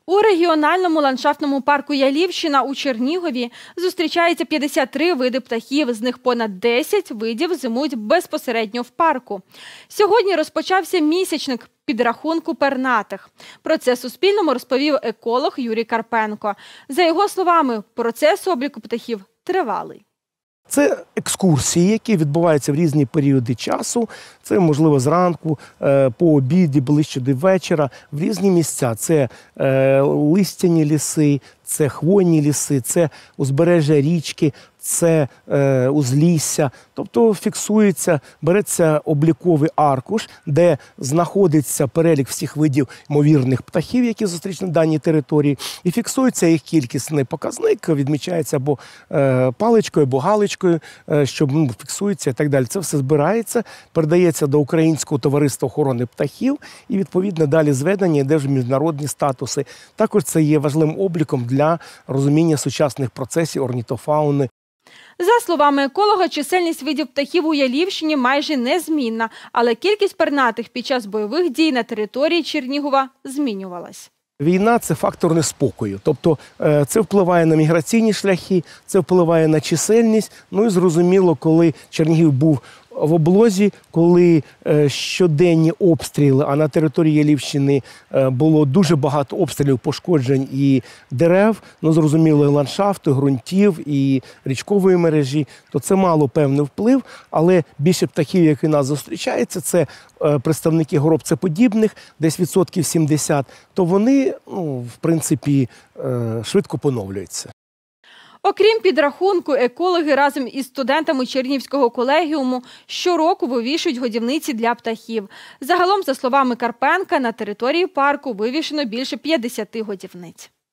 У регіональному ландшафтному парку Ялівщина у Чернігові зустрічається 53 види птахів, з них понад 10 видів зимують безпосередньо в парку. Сьогодні розпочався місячник підрахунку пернатих. Про це Суспільному розповів еколог Юрій Карпенко. За його словами, процес обліку птахів тривалий. Це екскурсії, які відбуваються в різні періоди часу. Це, можливо, зранку, по обіді, ближче до вечора, в різні місця. Це листяні ліси, це хвойні ліси, це узбережжя річки, це узлісся. Тобто фіксується, береться обліковий аркуш, де знаходиться перелік всіх видів ймовірних птахів, які зустрічні на даній території, і фіксується їх кількісний показник, відмічається або паличкою, або галочкою, що фіксується і так далі. Це все збирається, передається до Українського товариства охорони птахів і, відповідно, далі зведення йде вже міжнародні статуси. Також це є важливим обліком для розуміння сучасних процесів орнітофауни. За словами еколога, чисельність видів птахів у Ялівщині майже незмінна, але кількість пернатих під час бойових дій на території Чернігова змінювалась. Війна – це фактор неспокою. Тобто це впливає на міграційні шляхи, це впливає на чисельність. Ну і зрозуміло, коли Чернігів був в облозі, коли щоденні обстріли, а на території Ялівщини було дуже багато обстрілів, пошкоджень і дерев, ну зрозуміло, і ландшафту, і ґрунтів, і річкової мережі, то це мало певний вплив, але більше птахів, які нас зустрічаються, це представники горобцеподібних, десь відсотків 70, то вони, в принципі, швидко поновлюються. Окрім підрахунку, екологи разом із студентами Чернігівського колегіуму щороку вивішують годівниці для птахів. Загалом, за словами Карпенка, на території парку вивішено більше 50 годівниць.